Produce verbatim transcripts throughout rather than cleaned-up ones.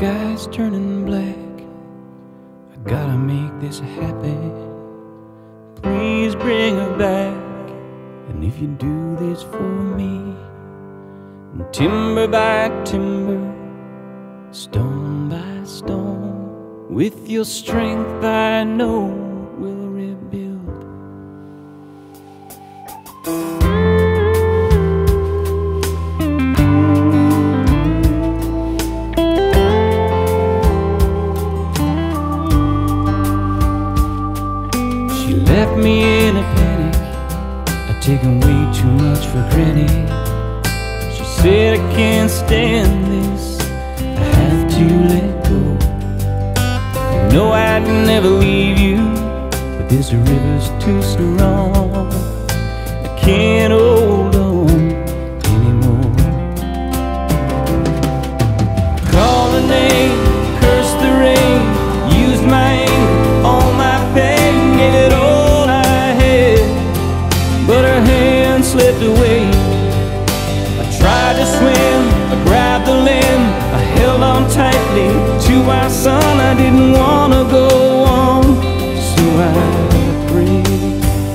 sky's turning black. I gotta make this happen. Please bring her back. And if you do this for me, timber by timber, stone by stone, with your strength I know we'll rebuild. She left me in a panic, I'd taken way too much for granted. She said I can't stand this, I have to let go. You know I'd never leave you, but this river's too strong. I can't hold on anymore. Call the name, curse the rain, used my anger, all my pain, gave it all I had, but her hand slipped away. I tried to swim, I grabbed the limb, I held on tightly to my son. I didn't want to go on, so I prayed.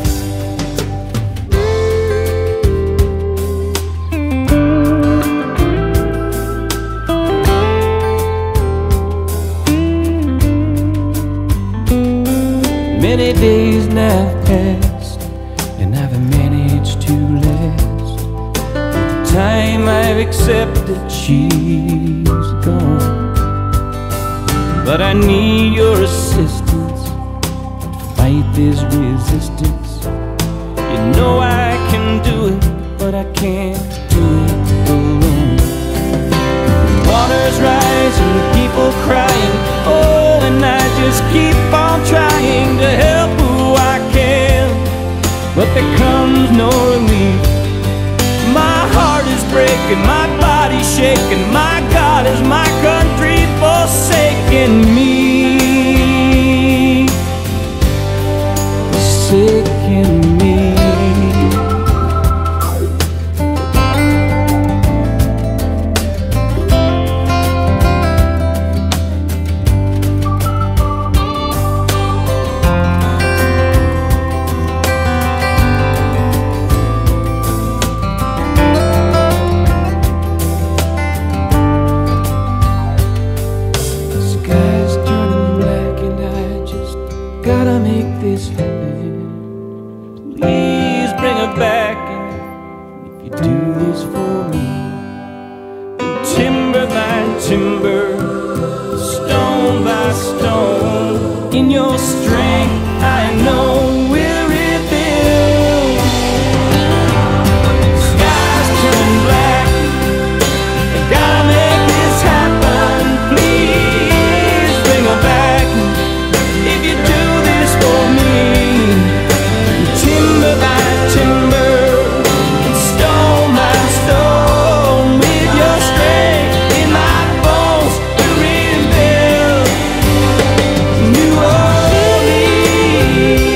Many days now have passed, and I've managed to last. The time I've accepted she's gone, but I need your assistance to fight this resistance. You know I can do it, but I can't do it alone. Waters rising, people crying, oh, and I just keep on trying to help who I can, but there comes no relief. My heart is breaking, my body's shaking, my God, is my country forsaken me, forsaken me. Gotta make this happen. Please bring her back. And if you do this for me, then timber by timber, stone by stone, in your strength I know we'll rebuild. Skies turn black, I gotta make this happen. Please bring her back. If you do for me, timber by timber, stone by stone, with your strength in my bones to rebuild New Orleans.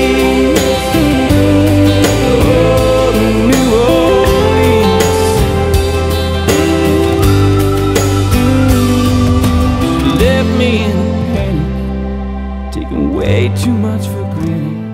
Oh, New Orleans. She left me in a panic, taking way too much for granted.